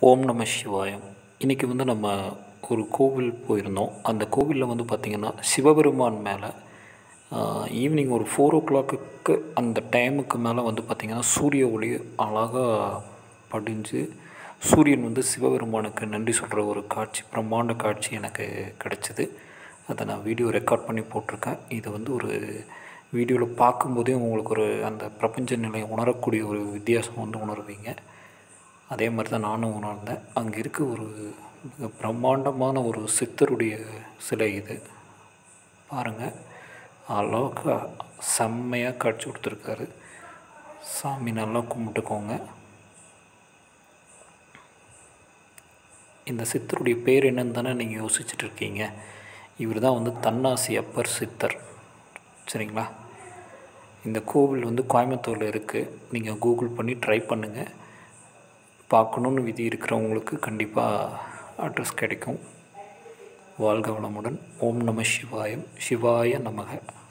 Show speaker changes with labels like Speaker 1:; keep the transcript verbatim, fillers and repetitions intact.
Speaker 1: ஓம் நம சிவாயம். இன்றைக்கி வந்து நம்ம ஒரு கோவில் போயிருந்தோம். அந்த கோவிலில் வந்து பார்த்திங்கன்னா சிவபெருமான் மேலே ஈவினிங் ஒரு ஃபோர் ஓ கிளாக்குக்கு அந்த டைமுக்கு மேலே வந்து பார்த்திங்கன்னா சூரிய ஒளி அழகாக படிஞ்சு சூரியன் வந்து சிவபெருமானுக்கு நன்றி சொல்கிற ஒரு காட்சி, பிரம்மாண்ட காட்சி எனக்கு கிடச்சிது. அதை நான் வீடியோ ரெக்கார்ட் பண்ணி போட்டிருக்கேன். இதை வந்து ஒரு வீடியோவில் பார்க்கும்போதே உங்களுக்கு ஒரு அந்த பிரபஞ்ச நிலையை உணரக்கூடிய ஒரு வித்தியாசம் வந்து உணர்வீங்க. அதே மாதிரி தான் நானும் உணர்ந்தேன். அங்கே இருக்க ஒரு மிக பிரம்மாண்டமான ஒரு சித்தருடைய சிலை இது. பாருங்கள், அளவுக்கு செம்மையாக காட்சி கொடுத்துருக்காரு. சாமி நல்லா கும்பிட்டுக்கோங்க. இந்த சித்தருடைய பேர் என்னன்னு தானே நீங்கள் யோசிச்சுட்டு இருக்கீங்க. இவர் தான் வந்து தன்னாசி அப்பர் சித்தர். சரிங்களா? இந்த கோவில் வந்து கோயம்புத்தூரில் இருக்குது. நீங்கள் கூகுள் பண்ணி ட்ரை பண்ணுங்கள். பார்க்கணுன்னு விதி இருக்கிறவங்களுக்கு கண்டிப்பாக அட்ரஸ் கிடைக்கும். வாழ்க வளமுடன். ஓம் நம சிவாயம். சிவாய நமக.